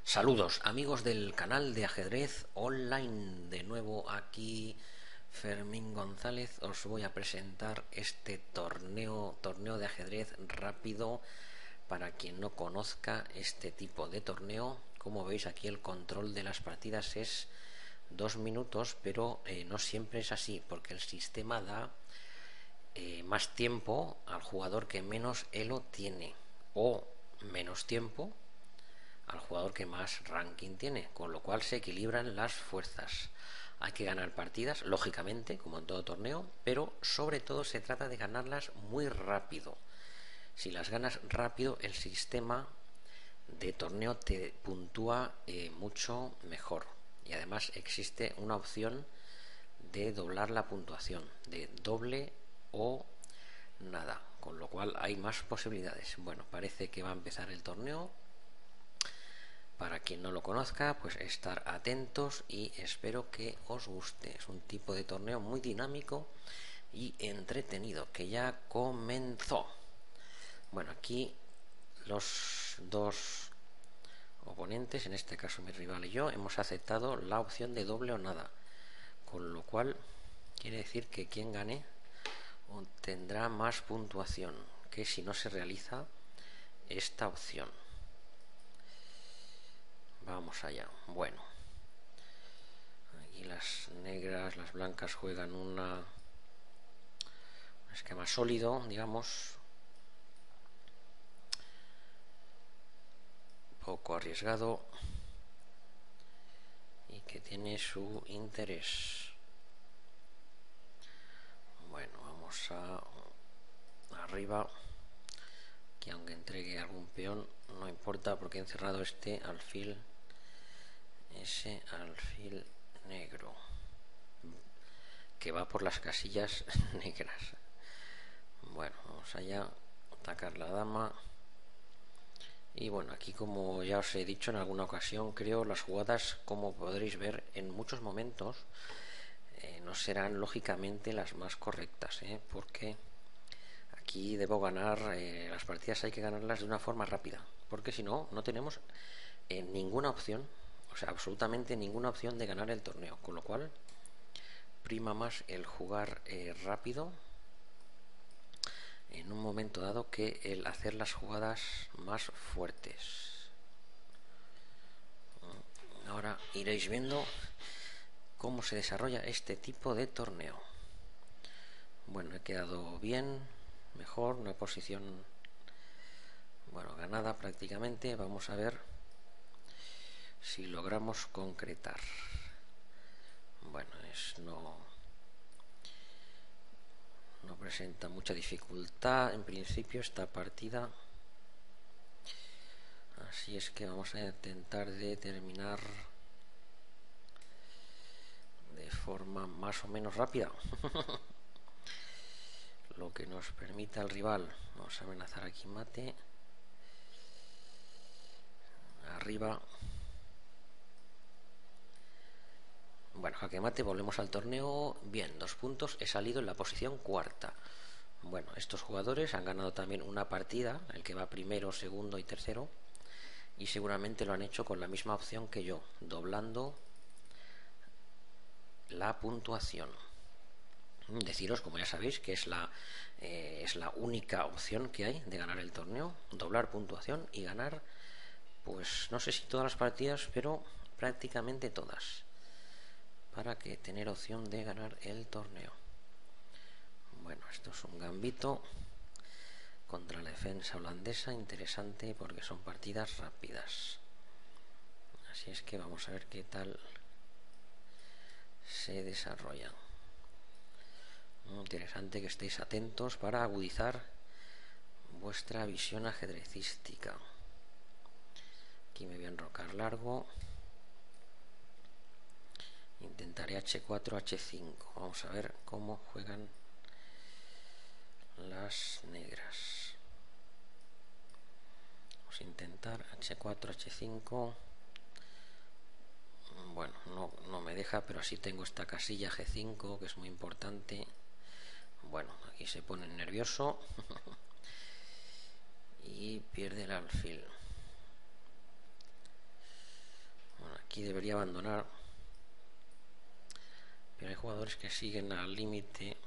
Saludos amigos del canal de ajedrez online, de nuevo aquí Fermín González. Os voy a presentar este torneo de ajedrez rápido. Para quien no conozca este tipo de torneo, como veis aquí el control de las partidas es 2 minutos, pero no siempre es así, porque el sistema da más tiempo al jugador que menos elo tiene, o menos tiempo al jugador que más ranking tiene, con lo cual se equilibran las fuerzas. Hay que ganar partidas, lógicamente, como en todo torneo, pero sobre todo se trata de ganarlas muy rápido. Si las ganas rápido, el sistema de torneo te puntúa mucho mejor. Y además existe una opción de doblar la puntuación, de doble o nada, con lo cual hay más posibilidades. Bueno, parece que va a empezar el torneo. Para quien no lo conozca, pues estar atentos y espero que os guste. Es un tipo de torneo muy dinámico y entretenido que ya comenzó. Bueno, aquí los dos oponentes, en este caso mi rival y yo, hemos aceptado la opción de doble o nada, con lo cual quiere decir que quien gane obtendrá más puntuación que si no se realiza esta opción. Vamos allá. Bueno, aquí las negras, las blancas juegan un esquema sólido, digamos, poco arriesgado y que tiene su interés. Bueno, vamos arriba, que aunque entregue algún peón no importa, porque he encerrado ese alfil negro que va por las casillas negras. Bueno, vamos allá, atacar la dama. Y bueno, aquí, como ya os he dicho en alguna ocasión, creo las jugadas, como podréis ver, en muchos momentos no serán lógicamente las más correctas, porque aquí debo ganar, las partidas hay que ganarlas de una forma rápida, porque si no, no tenemos ninguna opción, o sea, absolutamente ninguna opción de ganar el torneo, con lo cual prima más el jugar rápido en un momento dado que el hacer las jugadas más fuertes. Ahora iréis viendo cómo se desarrolla este tipo de torneo. Bueno, he quedado bien, mejor, una posición, bueno, ganada prácticamente. Vamos a ver si logramos concretar. Bueno, no presenta mucha dificultad en principio esta partida, así es que vamos a intentar terminar de forma más o menos rápida. Lo que nos permita el rival. Vamos a amenazar aquí mate. Arriba. Bueno, jaque mate, volvemos al torneo. Bien, 2 puntos. He salido en la posición cuarta. Bueno, estos jugadores han ganado también una partida, el que va primero, segundo y tercero, y seguramente lo han hecho con la misma opción que yo, doblando la puntuación. Deciros, como ya sabéis, que es la única opción que hay de ganar el torneo, doblar puntuación y ganar, pues no sé si todas las partidas, pero prácticamente todas, para que tener opción de ganar el torneo. Bueno, esto es un gambito contra la defensa holandesa, interesante porque son partidas rápidas. Así es que vamos a ver qué tal se desarrolla. Interesante que estéis atentos para agudizar vuestra visión ajedrecística. Aquí me voy a enrocar largo. Intentaré H4, H5. Vamos a ver cómo juegan las negras. Vamos a intentar H4, H5. Bueno, no me deja, pero así tengo esta casilla G5, que es muy importante. Bueno, aquí se pone nervioso y pierde el alfil. aquí debería abandonar, pero hay jugadores que siguen al límite,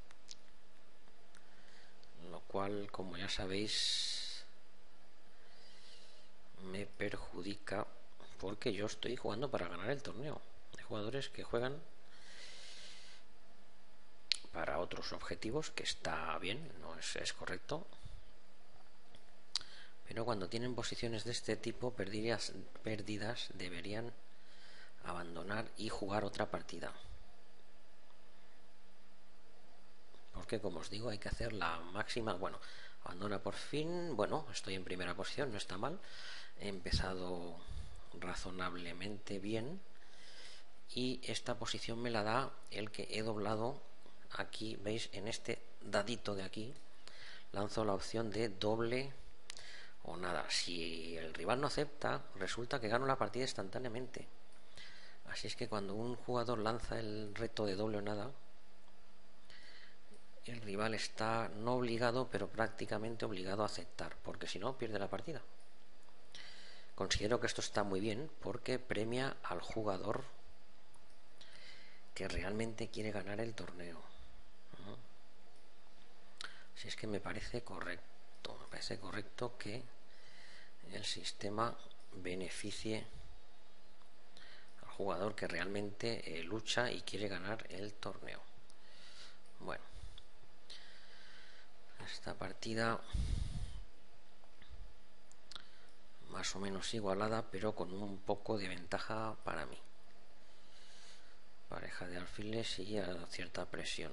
lo cual, como ya sabéis, me perjudica porque yo estoy jugando para ganar el torneo. Hay jugadores que juegan para otros objetivos, que está bien, no es correcto, pero cuando tienen posiciones de este tipo pérdidas deberían abandonar y jugar otra partida, porque como os digo hay que hacer la máxima. Bueno, abandona por fin. Bueno, estoy en primera posición, no está mal, he empezado razonablemente bien y esta posición me la da el que he doblado aquí, veis, en este dadito de aquí lanzo la opción de doble o nada. Si el rival no acepta, resulta que gano la partida instantáneamente. Así es que cuando un jugador lanza el reto de doble o nada, el rival está no obligado, pero prácticamente obligado a aceptar, porque si no pierde la partida. Considero que esto está muy bien porque premia al jugador que realmente quiere ganar el torneo. Si es que me parece correcto que el sistema beneficie al jugador que realmente lucha y quiere ganar el torneo. Bueno, esta partida más o menos igualada, pero con un poco de ventaja para mí. Pareja de alfiles y a cierta presión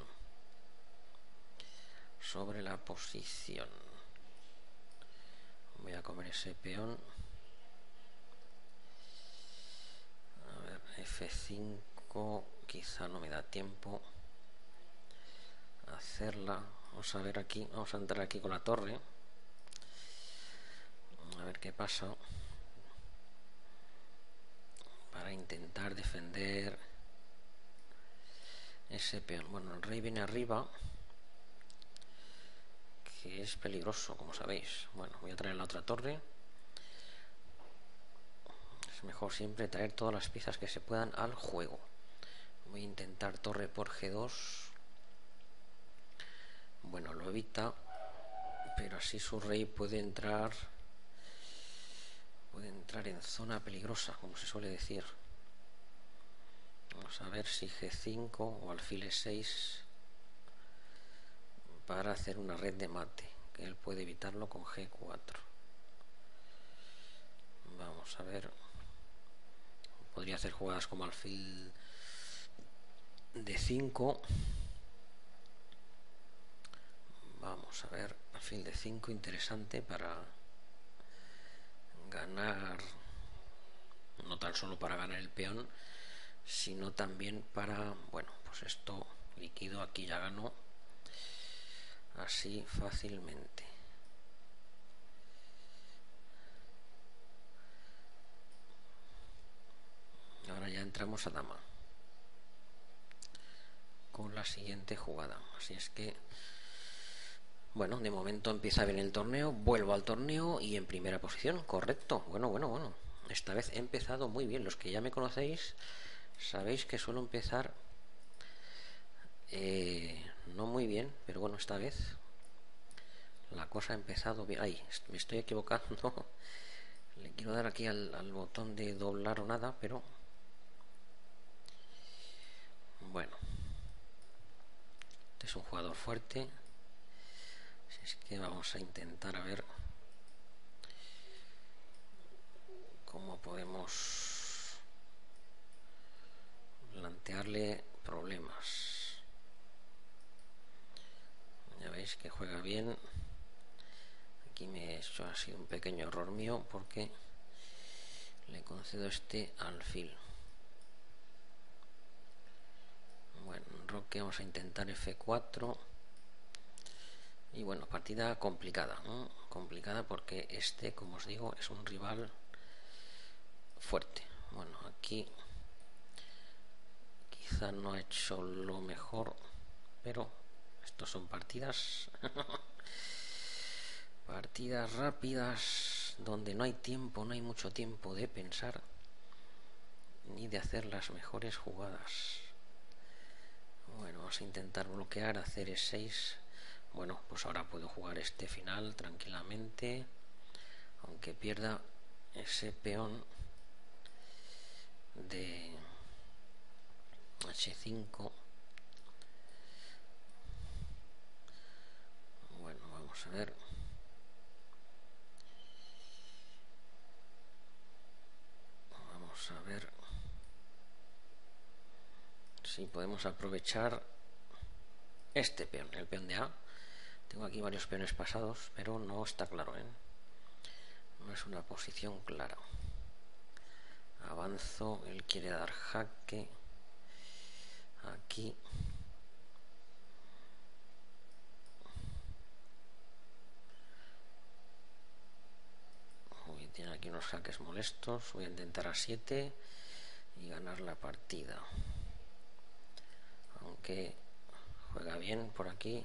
sobre la posición. Voy a comer ese peón. A ver, F5, quizá no me da tiempo a hacerla. Vamos a ver aquí, vamos a entrar aquí con la torre. A ver qué pasa. Para intentar defender ese peón. Bueno, el rey viene arriba, que es peligroso, como sabéis. Bueno, voy a traer la otra torre. Es mejor siempre traer todas las piezas que se puedan al juego. Voy a intentar torre por G2. Bueno, lo evita, pero así su rey puede entrar en zona peligrosa, como se suele decir. Vamos a ver si G5 o alfil E6 para hacer una red de mate, que él puede evitarlo con G4. Vamos a ver. Podría hacer jugadas como alfil D5. Vamos a ver, alfil D5 interesante para ganar, no tan solo para ganar el peón, sino también para, bueno, pues esto líquido, aquí ya ganó así fácilmente. Ahora ya entramos a dama con la siguiente jugada. Así es que, bueno, de momento empieza bien el torneo, vuelvo al torneo y en primera posición, correcto. Bueno, esta vez he empezado muy bien. Los que ya me conocéis sabéis que suelo empezar no muy bien, pero bueno, esta vez la cosa ha empezado bien. Ay, me estoy equivocando. Le quiero dar aquí al botón de doblar o nada, pero bueno, este es un jugador fuerte. Así es que vamos a intentar a ver cómo podemos plantearle problemas. Ya veis que juega bien. Aquí me he hecho así un pequeño error mío porque le concedo este alfil. Bueno, roque, vamos a intentar F4. Y bueno, partida complicada, ¿no? Complicada porque este, como os digo, es un rival fuerte. Bueno, aquí quizá no ha hecho lo mejor, pero estos son partidas partidas rápidas donde no hay tiempo, no hay mucho tiempo de pensar ni de hacer las mejores jugadas. Bueno, vamos a intentar bloquear, hacer E6. Bueno, pues ahora puedo jugar este final tranquilamente, aunque pierda ese peón de H5. Bueno, vamos a ver. Vamos a ver si podemos aprovechar este peón, el peón de A. Tengo aquí varios peones pasados, pero no está claro, ¿eh? No es una posición clara. Avanzo, él quiere dar jaque. Aquí. Uy, tiene aquí unos jaques molestos. Voy a intentar a 7 y ganar la partida. Aunque juega bien por aquí.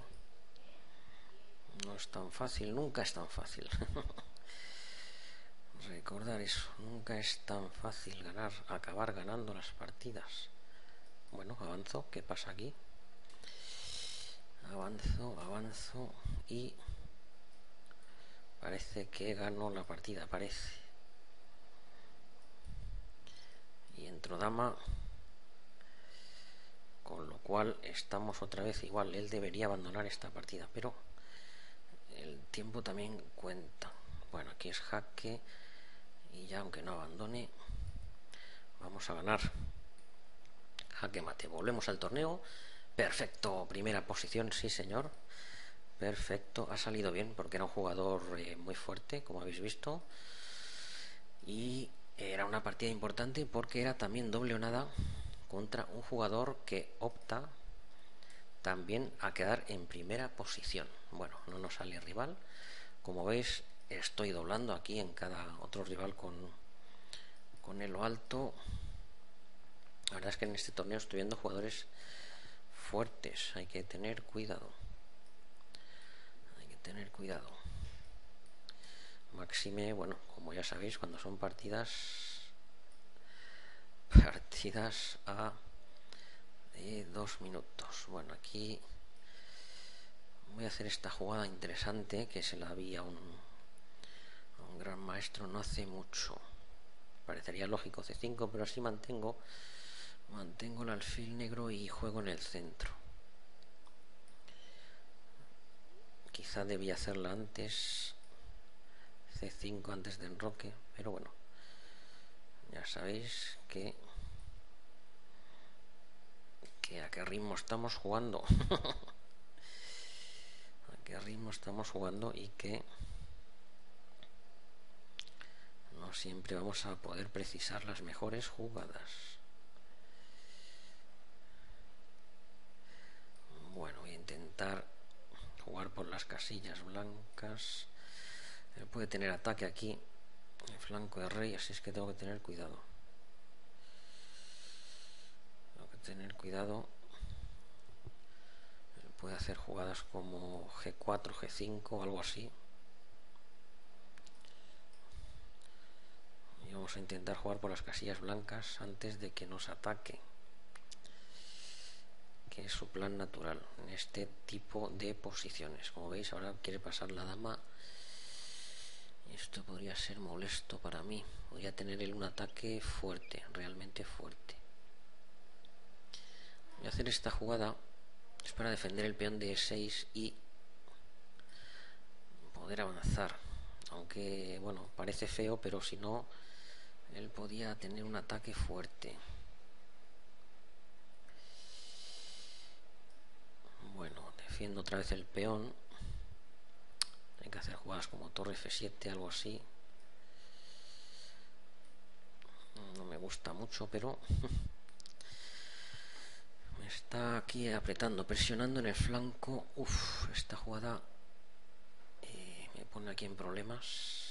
No es tan fácil, nunca es tan fácil. Recordar eso, nunca es tan fácil acabar ganando las partidas. Bueno, avanzo, ¿qué pasa aquí? Avanzo y parece que gano la partida, parece. Y entro dama, con lo cual estamos otra vez igual. Él debería abandonar esta partida, pero el tiempo también cuenta. Bueno, aquí es jaque y ya aunque no abandone, vamos a ganar. Jaque mate, volvemos al torneo. Perfecto, primera posición, sí señor. Perfecto, ha salido bien porque era un jugador muy fuerte, como habéis visto. Y era una partida importante porque era también doble o nada contra un jugador que opta también a quedar en primera posición. Bueno, no nos sale rival. Como veis, estoy doblando aquí en cada otro rival con elo alto. La verdad es que en este torneo estoy viendo jugadores fuertes. Hay que tener cuidado. Hay que tener cuidado. Máxime, bueno, como ya sabéis, cuando son partidas a 2 minutos. Bueno, aquí voy a hacer esta jugada interesante que se la vi a un gran maestro no hace mucho. Parecería lógico C5, pero así mantengo el alfil negro y juego en el centro. Quizá debía hacerla antes, C5 antes de enroque, pero bueno, ya sabéis que a qué ritmo estamos jugando. A qué ritmo estamos jugando y que no siempre vamos a poder precisar las mejores jugadas. Bueno, voy a intentar jugar por las casillas blancas. Él puede tener ataque aquí, el flanco de rey, así es que tengo que tener cuidado. Él puede hacer jugadas como G4, G5 o algo así. Y vamos a intentar jugar por las casillas blancas antes de que nos ataque, que es su plan natural en este tipo de posiciones. Como veis, ahora quiere pasar la dama. Esto podría ser molesto para mí. Podría tener él un ataque fuerte, realmente fuerte. Voy a hacer esta jugada. Es para defender el peón de E6 y poder avanzar. Aunque, bueno, parece feo, pero si no, él podía tener un ataque fuerte. Bueno, defiendo otra vez el peón. Hay que hacer jugadas como torre F7, algo así. No me gusta mucho, pero me está aquí apretando, presionando en el flanco. Esta jugada me pone aquí en problemas.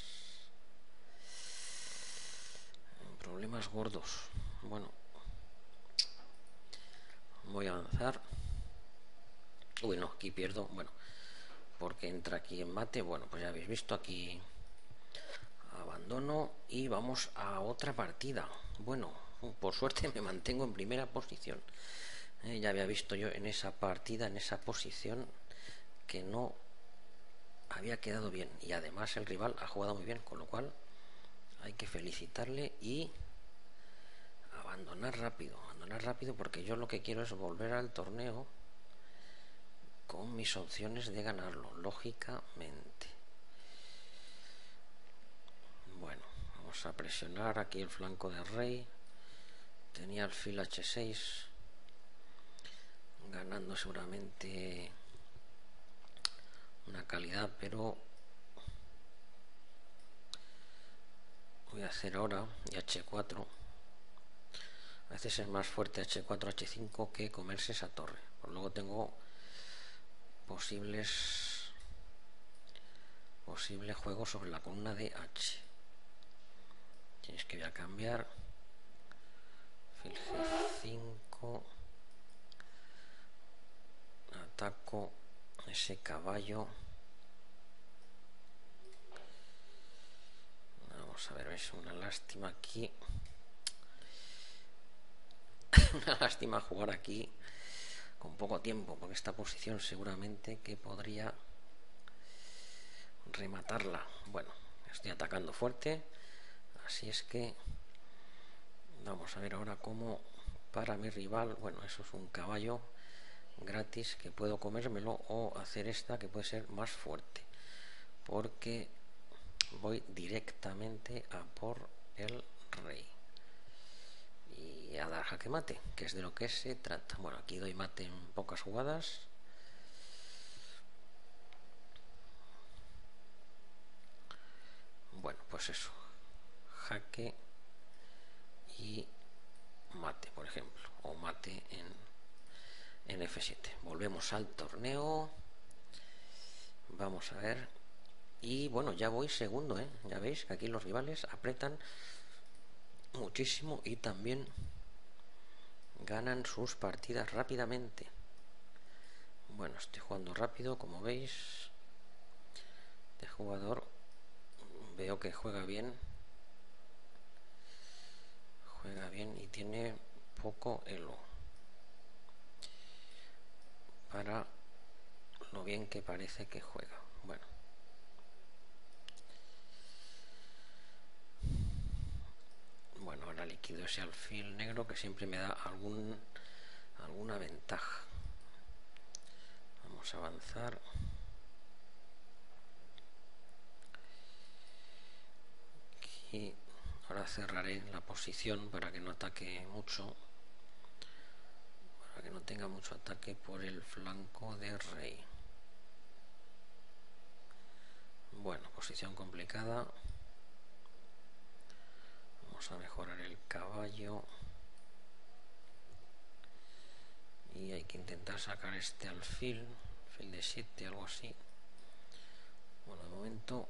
Problemas gordos. Bueno, voy a avanzar. Uy, no, aquí pierdo. Bueno, porque entra aquí en mate. Bueno, pues ya habéis visto, aquí abandono y vamos a otra partida. Bueno, por suerte me mantengo en primera posición. Ya había visto yo en esa partida, en esa posición, que no había quedado bien, y además el rival ha jugado muy bien, con lo cual hay que felicitarle y abandonar rápido, porque yo lo que quiero es volver al torneo con mis opciones de ganarlo, lógicamente. Bueno, vamos a presionar aquí el flanco de rey. Tenía alfil h6, ganando seguramente una calidad, pero voy a hacer ahora y h4. A veces es más fuerte h4, h5 que comerse esa torre. Pues luego tengo posible juego sobre la columna de h. Tienes que voy a cambiar alfil g5, ataco ese caballo. Vamos a ver, es una lástima aquí. Una lástima jugar aquí con poco tiempo, porque esta posición seguramente que podría rematarla. Bueno, estoy atacando fuerte, así es que vamos a ver ahora cómo para mi rival. Bueno, eso es un caballo gratis que puedo comérmelo, o hacer esta que puede ser más fuerte, porque voy directamente a por el rey y a dar jaque mate, que es de lo que se trata. Bueno, aquí doy mate en pocas jugadas. Bueno, pues eso, jaque y mate, por ejemplo, o mate en F7. Volvemos al torneo, vamos a ver. Y bueno, ya voy segundo, ya veis que aquí los rivales apretan muchísimo y también ganan sus partidas rápidamente. Bueno, estoy jugando rápido, como veis. Este jugador veo que juega bien y tiene poco elo para lo bien que parece que juega. Bueno, ahora liquido ese alfil negro, que siempre me da alguna ventaja. Vamos a avanzar. Aquí ahora cerraré la posición para que no ataque mucho, para que no tenga mucho ataque por el flanco de rey. Bueno, posición complicada. Vamos a mejorar el caballo y hay que intentar sacar este alfil de 7, algo así. Bueno, de momento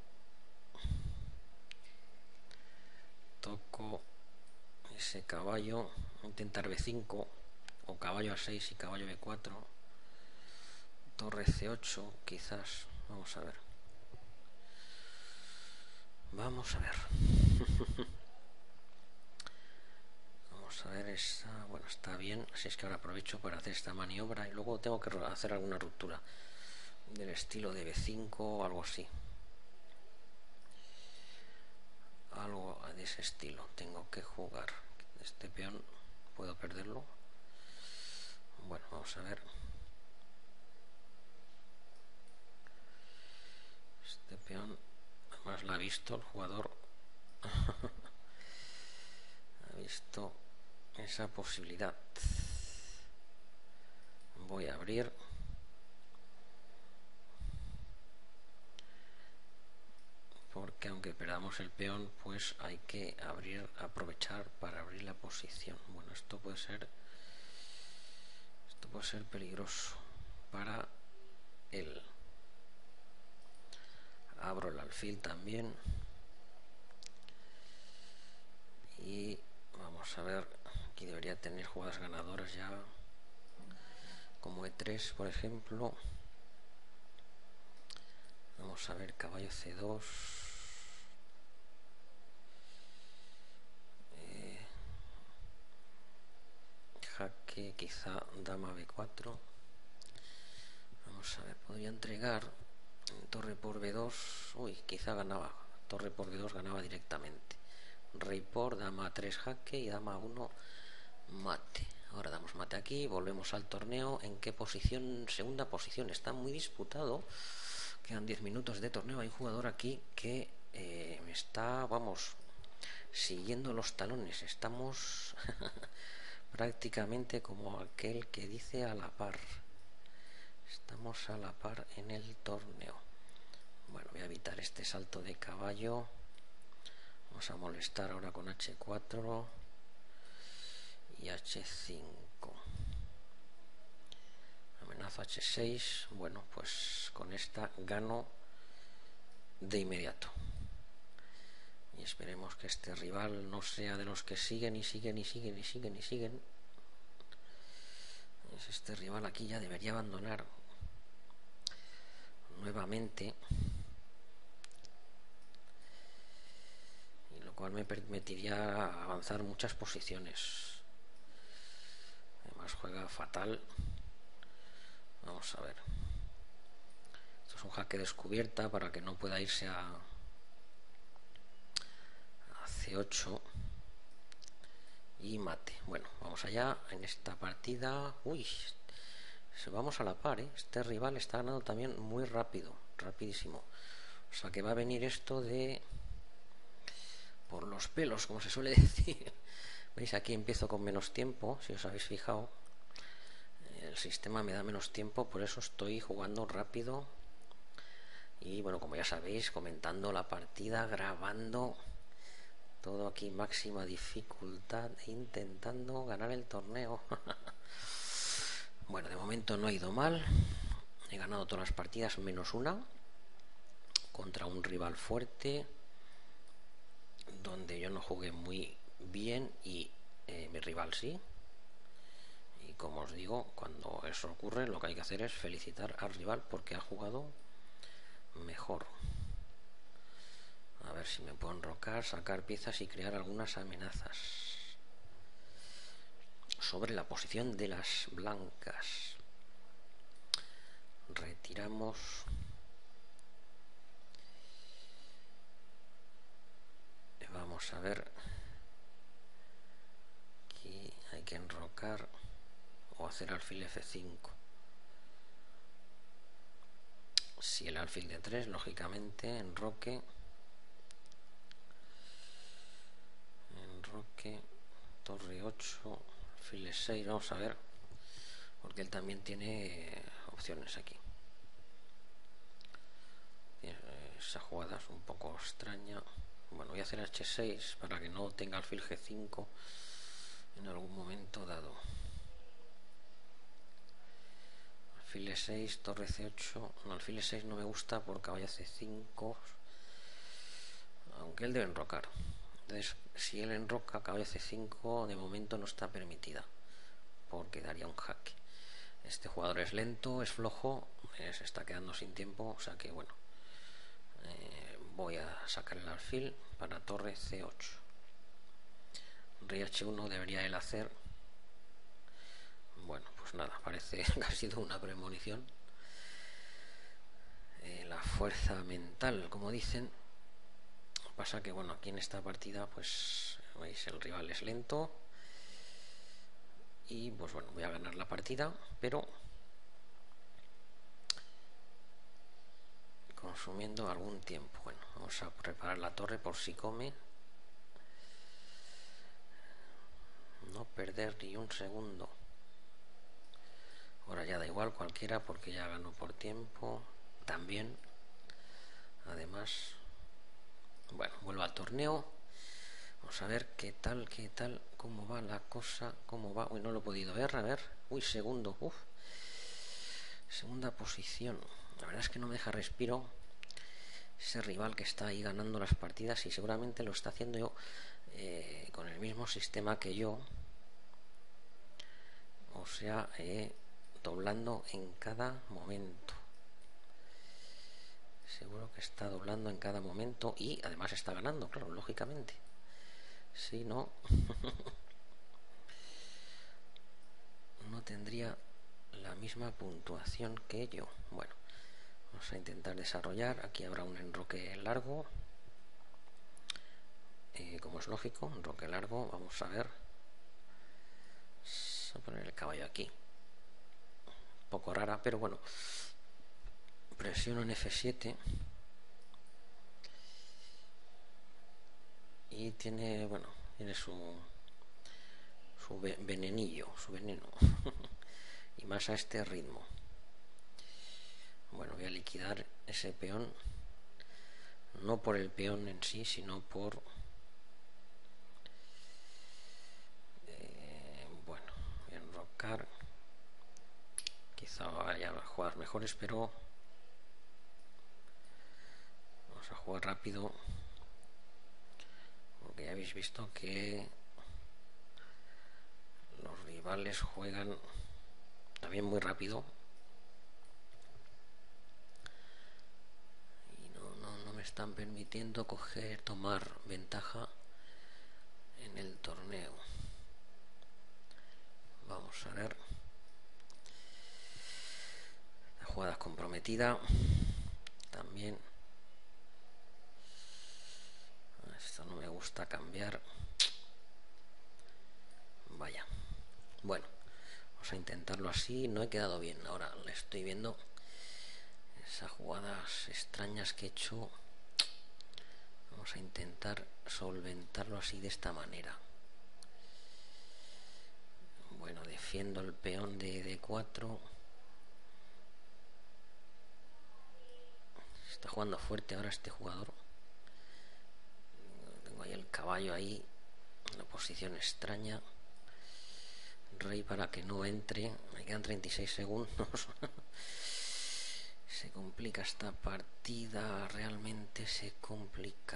toco ese caballo, intentar b5 o caballo a6 y caballo b4, torre c8 quizás. Vamos a ver vamos a ver esa. Bueno, está bien, así es que ahora aprovecho para hacer esta maniobra y luego tengo que hacer alguna ruptura del estilo de b5 o algo así, algo de ese estilo tengo que jugar. Este peón puedo perderlo. Bueno, vamos a ver. Este peón además la ha visto el jugador. Ha visto esa posibilidad. Voy a abrir. Porque aunque perdamos el peón, pues hay que aprovechar para abrir la posición. Bueno, esto puede ser peligroso para él. Abro el alfil también y vamos a ver. Aquí debería tener jugadas ganadoras ya, como e3 por ejemplo. Vamos a ver, caballo c2, jaque, quizá dama b4. Vamos a ver, podría entregar torre por b2. Uy, quizá ganaba. Torre por b2 ganaba directamente. Rey por, dama 3 jaque y dama 1 mate. Ahora damos mate aquí, volvemos al torneo. ¿En qué posición? Segunda posición. Está muy disputado. Quedan 10 minutos de torneo. Hay un jugador aquí que me está, vamos, siguiendo los talones. Estamos prácticamente como aquel que dice a la par. Estamos a la par en el torneo. Bueno, voy a evitar este salto de caballo. Vamos a molestar ahora con h4 y h5. Amenazo h6. Bueno, pues con esta gano de inmediato. Y esperemos que este rival no sea de los que siguen y siguen y siguen y siguen y siguen. Este rival aquí ya debería abandonar nuevamente, y lo cual me permitiría avanzar muchas posiciones. Además juega fatal. Vamos a ver. Esto es un jaque descubierta para que no pueda irse a c8 y mate. Bueno, vamos allá en esta partida. Uy, vamos a la par, ¿eh? Este rival está ganando también muy rápido, rapidísimo. O sea que va a venir esto de por los pelos, como se suele decir. Veis, aquí empiezo con menos tiempo, si os habéis fijado. El sistema me da menos tiempo, por eso estoy jugando rápido. Y bueno, como ya sabéis, comentando la partida, grabando todo aquí, máxima dificultad, intentando ganar el torneo. Bueno, de momento no ha ido mal. He ganado todas las partidas menos una contra un rival fuerte, donde yo no jugué muy bien y mi rival sí. Y como os digo, cuando eso ocurre, lo que hay que hacer es felicitar al rival porque ha jugado mejor. A ver si me puedo enrocar, sacar piezas y crear algunas amenazas sobre la posición de las blancas. Retiramos. Vamos a ver. Aquí hay que enrocar o hacer alfil f5. Si el alfil de 3, lógicamente, enroque, torre 8, alfil de 6, vamos a ver, porque él también tiene opciones aquí. Esa jugada es un poco extraña. Bueno, voy a hacer h6 para que no tenga alfil g5 en algún momento dado. Alfil e6, torre c8. No, alfil e6 no me gusta por caballo c5, aunque él debe enrocar. Entonces, si él enroca, caballo c5 de momento no está permitida, porque daría un jaque. Este jugador es lento, es flojo, se está quedando sin tiempo, o sea que bueno, voy a sacar el alfil para torre c8. Rey h1 debería él hacer. Bueno, pues nada, parece que ha sido una premonición. La fuerza mental, como dicen. Pasa que bueno, aquí en esta partida pues veis, el rival es lento y pues bueno, voy a ganar la partida, pero consumiendo algún tiempo. Bueno, vamos a preparar la torre por si come. No perder ni un segundo. Ahora ya da igual cualquiera porque ya ganó por tiempo también. Además, bueno, vuelvo al torneo. Vamos a ver qué tal, cómo va la cosa, cómo va. Uy, no lo he podido ver, a ver. Uy, segundo, segunda posición. La verdad es que no me deja respiro ese rival que está ahí ganando las partidas, y seguramente lo está haciendo yo con el mismo sistema que yo. O sea, doblando en cada momento. Seguro que está doblando en cada momento y además está ganando, claro, lógicamente. Si no... tendría la misma puntuación que yo. Bueno, vamos a intentar desarrollar. Aquí habrá un enroque largo, como es lógico, un enroque largo. Vamos a ver. Vamos a poner el caballo aquí. Un poco rara, pero bueno. Presiono en F7 y tiene, bueno, tiene su venenillo, su veneno. Y más a este ritmo. Bueno, voy a liquidar ese peón, no por el peón en sí, sino por bueno, voy a enrocar. Quizá vaya a jugar mejores, pero vamos a jugar rápido, porque ya habéis visto que los rivales juegan también muy rápido y no me están permitiendo tomar ventaja en el torneo. Vamos a ver. La jugada es comprometida también. Esto no me gusta cambiar. Vaya. Bueno, vamos a intentarlo así. No he quedado bien. Ahora le estoy viendo esas jugadas extrañas que he hecho. Vamos a intentar solventarlo así, de esta manera. Bueno, defiendo el peón de D4. Está jugando fuerte ahora este jugador. Tengo ahí el caballo ahí, una posición extraña. Rey para que no entre. Me quedan 36 segundos. Se complica esta partida, realmente se complica.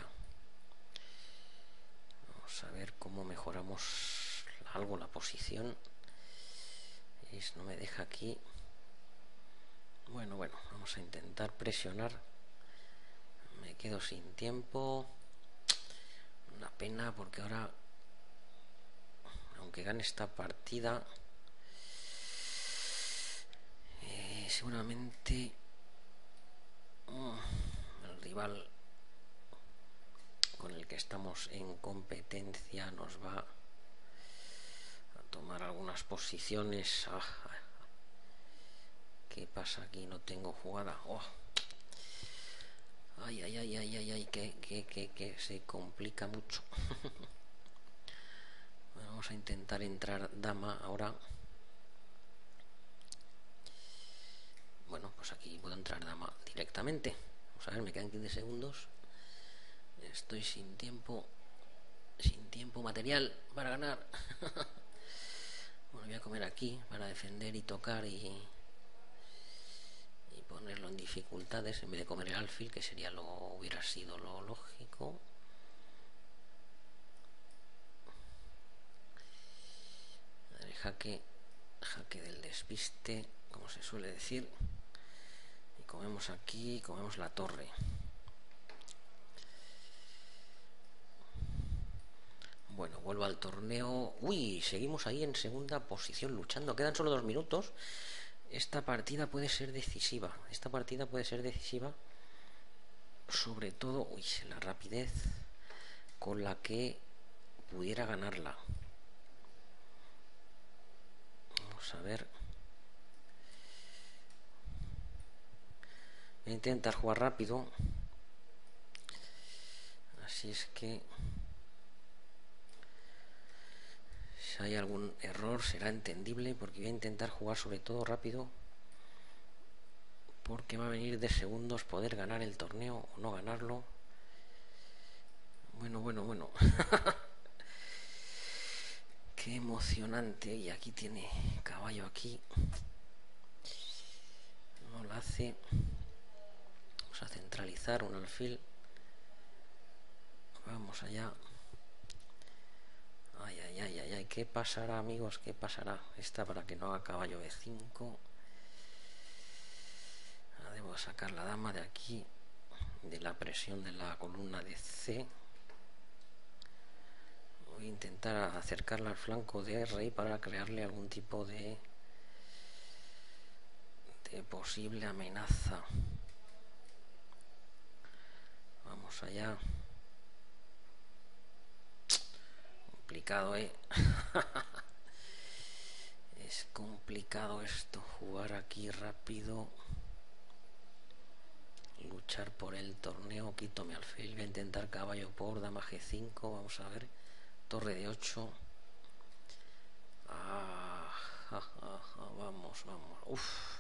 Vamos a ver cómo mejoramos algo la posición. No me deja aquí. Bueno, vamos a intentar presionar. Me quedo sin tiempo. Una pena, porque ahora, aunque gane esta partida, seguramente el rival con el que estamos en competencia nos va a tomar algunas posiciones. ¿Qué pasa aquí? No tengo jugada. Ay, que se complica mucho. Bueno, vamos a intentar entrar dama ahora. Bueno, pues aquí puedo entrar dama directamente. Vamos a ver, me quedan 15 segundos. Estoy sin tiempo material para ganar. Bueno, voy a comer aquí para defender y tocar y ponerlo en dificultades en vez de comer el alfil, que hubiera sido lo lógico. Jaque del despiste, como se suele decir. Y comemos aquí, comemos la torre. Bueno, vuelvo al torneo. Uy, seguimos ahí en segunda posición luchando. Quedan solo 2 minutos. Esta partida puede ser decisiva. Sobre todo, la rapidez con la que pudiera ganarla. Vamos a ver. Voy a intentar jugar rápido. Así es que si hay algún error será entendible, porque voy a intentar jugar sobre todo rápido, porque va a venir de segundos poder ganar el torneo o no ganarlo. Bueno. Qué emocionante. Y aquí tiene caballo aquí. No lo hace. Vamos a centralizar un alfil. Vamos allá. Ay, ¿qué pasará, amigos? ¿Qué pasará? Esta para que no haga caballo B5. Debo sacar la dama de aquí, de la presión de la columna de C. Voy a intentar acercarla al flanco de rey para crearle algún tipo de Qué posible amenaza. Vamos allá. Complicado, ¿eh? Es complicado esto, jugar aquí rápido, luchar por el torneo. Quito mi alfil, voy a intentar caballo por dama G5, vamos a ver, torre de 8. Vamos. Uf.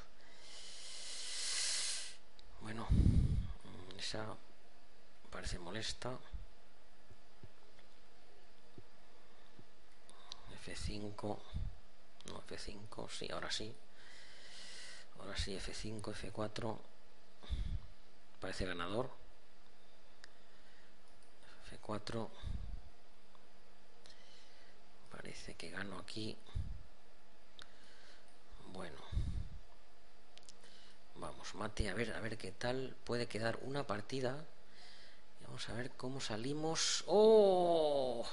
Bueno, esa parece molesta. F5. No, F5, sí, ahora sí. Ahora sí, F5, F4. Parece ganador. F4. Parece que gano aquí. Bueno. Vamos, mate, a ver qué tal. Puede quedar una partida. Vamos a ver cómo salimos. ¡Oh!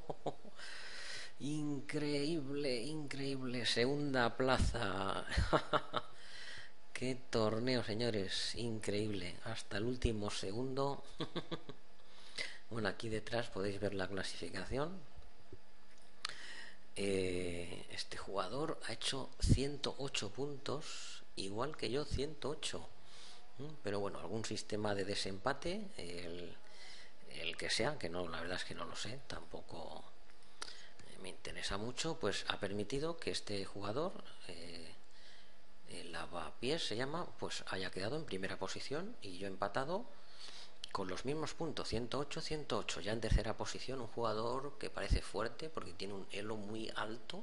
Increíble. Segunda plaza. Qué torneo, señores. Increíble. Hasta el último segundo. Bueno, aquí detrás podéis ver la clasificación. Este jugador ha hecho 108 puntos, igual que yo, 108. Pero bueno, algún sistema de desempate, el que sea, que no, la verdad es que no lo sé, tampoco me interesa mucho, pues ha permitido que este jugador, el Lavapiés se llama, pues haya quedado en primera posición y yo empatado con los mismos puntos, 108. Ya en tercera posición un jugador que parece fuerte porque tiene un elo muy alto,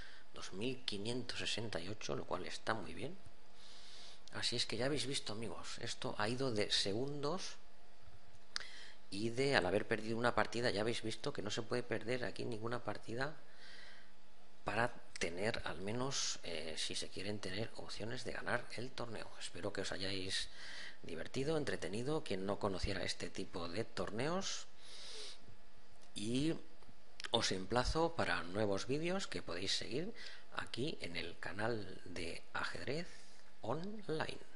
2568, lo cual está muy bien. Así es que ya habéis visto, amigos, esto ha ido de segundos y de al haber perdido una partida, ya habéis visto que no se puede perder aquí ninguna partida para tener, al menos si se quieren tener opciones de ganar el torneo. Espero que os hayáis divertido, entretenido, quien no conociera este tipo de torneos, y os emplazo para nuevos vídeos que podéis seguir aquí en el canal de Ajedrez Online.